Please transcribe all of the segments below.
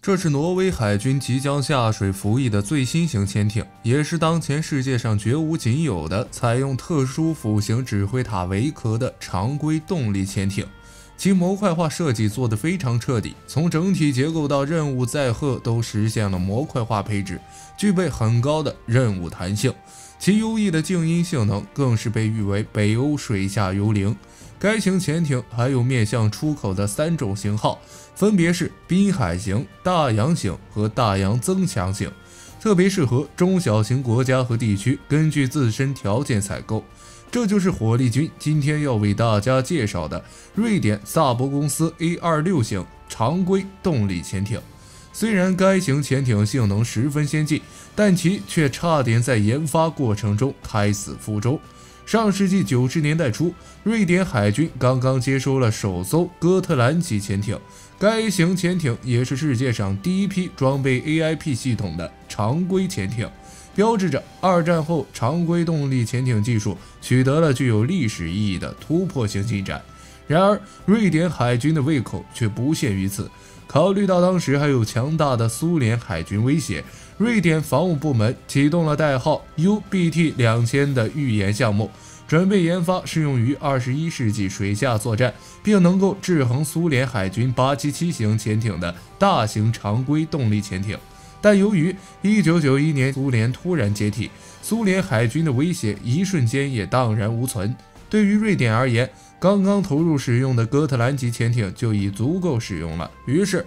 这是挪威海军即将下水服役的最新型潜艇，也是当前世界上绝无仅有的采用特殊斧形指挥塔为壳的常规动力潜艇。其模块化设计做得非常彻底，从整体结构到任务载荷都实现了模块化配置，具备很高的任务弹性。其优异的静音性能更是被誉为北欧水下幽灵。该型潜艇还有面向出口的3种型号，分别是滨海型、大洋型和大洋增强型，特别适合中小型国家和地区根据自身条件采购。这就是火力军今天要为大家介绍的瑞典萨博公司 A26 型常规动力潜艇。虽然该型潜艇性能十分先进，但其却差点在研发过程中胎死腹中。上世纪90年代初，瑞典海军刚刚接收了首艘哥特兰级潜艇，该型潜艇也是世界上第一批装备 AIP 系统的常规潜艇，标志着二战后常规动力潜艇技术取得了具有历史意义的突破性进展。然而，瑞典海军的胃口却不限于此。考虑到当时还有强大的苏联海军威胁，瑞典防务部门启动了代号 UBT-2000 的预研项目，准备研发适用于21世纪水下作战，并能够制衡苏联海军877型潜艇的大型常规动力潜艇。但由于1991年苏联突然解体，苏联海军的威胁一瞬间也荡然无存。对于瑞典而言，刚刚投入使用的哥特兰级潜艇就已足够使用了，于是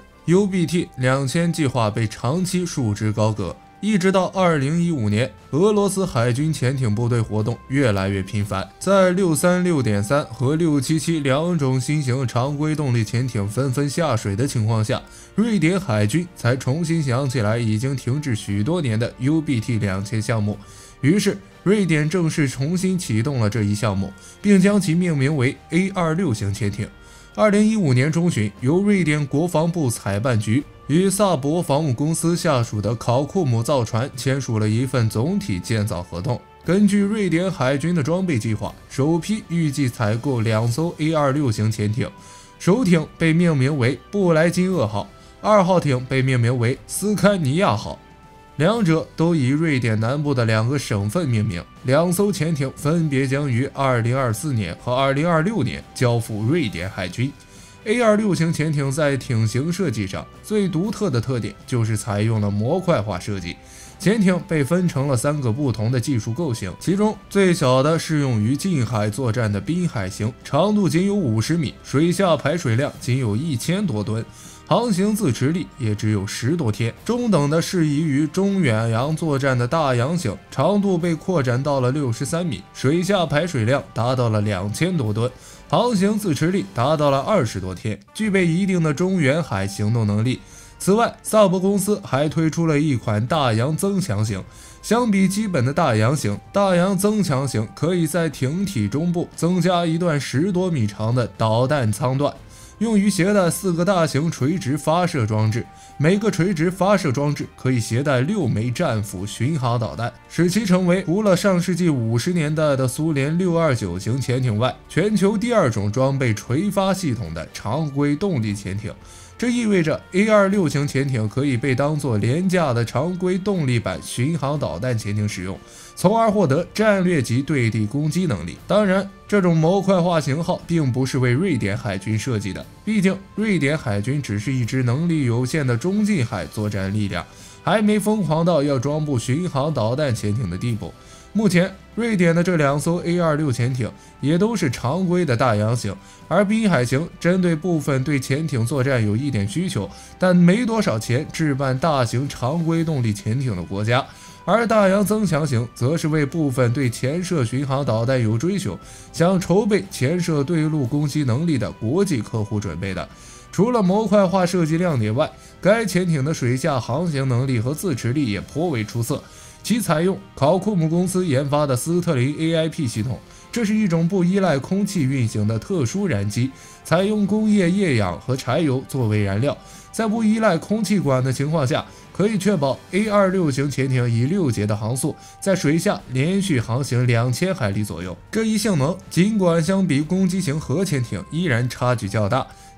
UBT-2000 计划被长期束之高阁。一直到2015年，俄罗斯海军潜艇部队活动越来越频繁，在636.3和677两种新型常规动力潜艇纷纷下水的情况下，瑞典海军才重新想起来已经停滞许多年的 UBT-2000 项目。于是，瑞典正式重新启动了这一项目，并将其命名为 A26 型潜艇。2015年中旬，由瑞典国防部采办局与萨博防务公司下属的考库姆造船签署了一份总体建造合同。根据瑞典海军的装备计划，首批预计采购2艘 A26 型潜艇，首艇被命名为布莱金厄号，2号艇被命名为斯堪尼亚号。两者都以瑞典南部的2个省份命名，2艘潜艇分别将于2024年和2026年交付瑞典海军。A26 型潜艇在艇型设计上最独特的特点就是采用了模块化设计，潜艇被分成了3个不同的技术构型，其中最小的适用于近海作战的滨海型，长度仅有50米，水下排水量仅有1000多吨。航行自持力也只有10多天。中等的适宜于中远洋作战的大洋型，长度被扩展到了63米，水下排水量达到了2000多吨，航行自持力达到了20多天，具备一定的中远海行动能力。此外，萨博公司还推出了一款大洋增强型，相比基本的大洋型，大洋增强型可以在艇体中部增加一段10多米长的导弹舱段，用于携带4个大型垂直发射装置，每个垂直发射装置可以携带6枚战斧巡航导弹，使其成为除了上世纪50年代的苏联629型潜艇外，全球第2种装备垂发系统的常规动力潜艇。这意味着 A26 型潜艇可以被当作廉价的常规动力版巡航导弹潜艇使用，从而获得战略级对地攻击能力。当然，这种模块化型号并不是为瑞典海军设计的，毕竟瑞典海军只是一支能力有限的中近海作战力量，还没疯狂到要装部巡航导弹潜艇的地步。目前，瑞典的这2艘 A26 潜艇也都是常规的大洋型，而滨海型针对部分对潜艇作战有一点需求，但没多少钱置办大型常规动力潜艇的国家，而大洋增强型则是为部分对潜射巡航导弹有追求，想筹备潜射对陆攻击能力的国际客户准备的。除了模块化设计亮点外，该潜艇的水下航行能力和自持力也颇为出色。其采用考库姆公司研发的斯特林 AIP 系统，这是一种不依赖空气运行的特殊燃机，采用工业液氧和柴油作为燃料，在不依赖空气管的情况下，可以确保 A26 型潜艇以6节的航速在水下连续航行2000海里左右。这一性能尽管相比攻击型核潜艇依然差距较大，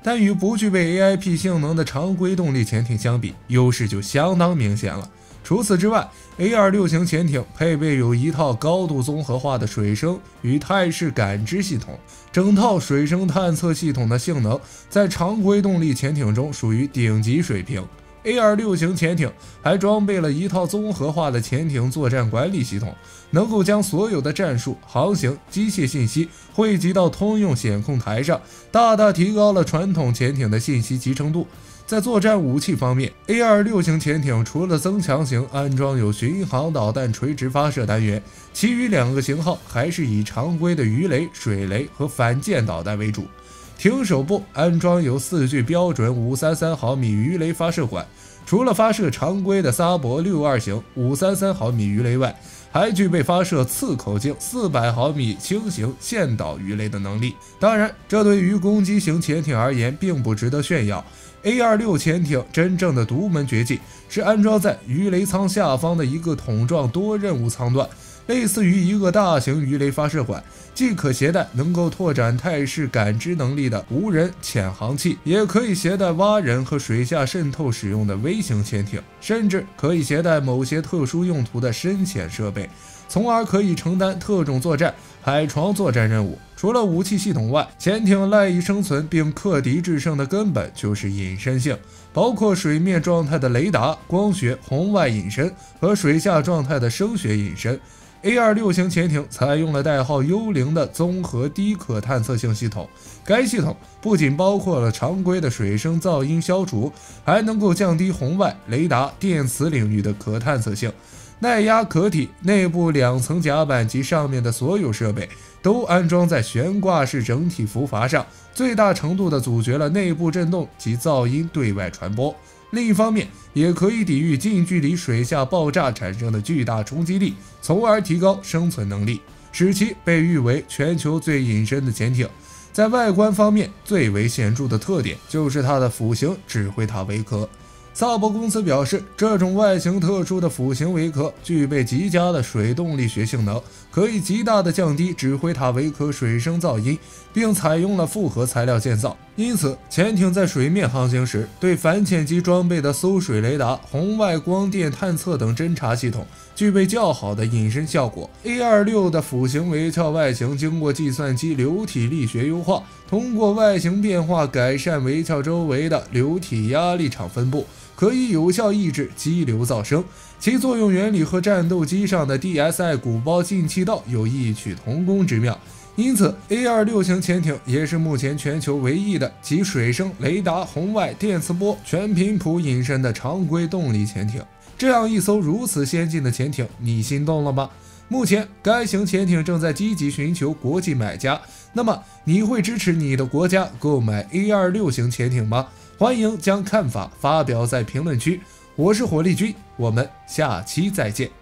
但与不具备 AIP 性能的常规动力潜艇相比，优势就相当明显了。除此之外 ，A26 型潜艇配备有一套高度综合化的水声与态势感知系统，整套水声探测系统的性能在常规动力潜艇中属于顶级水平。A26 型潜艇还装备了一套综合化的潜艇作战管理系统，能够将所有的战术、航行、机械信息汇集到通用显控台上，大大提高了传统潜艇的信息集成度。在作战武器方面 ，A26 型潜艇除了增强型安装有巡航导弹垂直发射单元，其余2个型号还是以常规的鱼雷、水雷和反舰导弹为主。艇首部安装有4具标准533毫米鱼雷发射管，除了发射常规的萨博62型533毫米鱼雷外，还具备发射次口径400毫米轻型线导鱼雷的能力。当然，这对于攻击型潜艇而言并不值得炫耀。A26 潜艇真正的独门绝技是安装在鱼雷舱下方的一个桶状多任务舱段，类似于一个大型鱼雷发射管，既可携带能够拓展态势感知能力的无人潜航器，也可以携带蛙人和水下渗透使用的微型潜艇，甚至可以携带某些特殊用途的深潜设备，从而可以承担特种作战、海床作战任务。除了武器系统外，潜艇赖以生存并克敌制胜的根本就是隐身性，包括水面状态的雷达、光学、红外隐身和水下状态的声学隐身。A26 型潜艇采用了代号幽灵的综合低可探测性系统，该系统不仅包括了常规的水声噪音消除，还能够降低红外、雷达、电磁领域的可探测性。耐压壳体内部2层甲板及上面的所有设备都安装在悬挂式整体浮筏上，最大程度地阻绝了内部震动及噪音对外传播。另一方面，也可以抵御近距离水下爆炸产生的巨大冲击力，从而提高生存能力，使其被誉为全球最隐身的潜艇。在外观方面，最为显著的特点就是它的辅型指挥塔尾壳。萨博公司表示，这种外形特殊的辅型尾壳具备极佳的水动力学性能，可以极大地降低指挥塔尾壳水声噪音，并采用了复合材料建造。因此，潜艇在水面航行时，对反潜机装备的搜水雷达、红外光电探测等侦察系统具备较好的隐身效果。A26 的辅型尾壳外形经过计算机流体力学优化，通过外形变化改善尾壳周围的流体压力场分布，可以有效抑制激流噪声，其作用原理和战斗机上的 DSI 鼓包进气道有异曲同工之妙。因此 A26 型潜艇也是目前全球唯一的集水声、雷达、红外、电磁波全频谱隐身的常规动力潜艇。这样一艘如此先进的潜艇，你心动了吗？目前该型潜艇正在积极寻求国际买家，那么你会支持你的国家购买 A26 型潜艇吗？欢迎将看法发表在评论区。我是火力军，我们下期再见。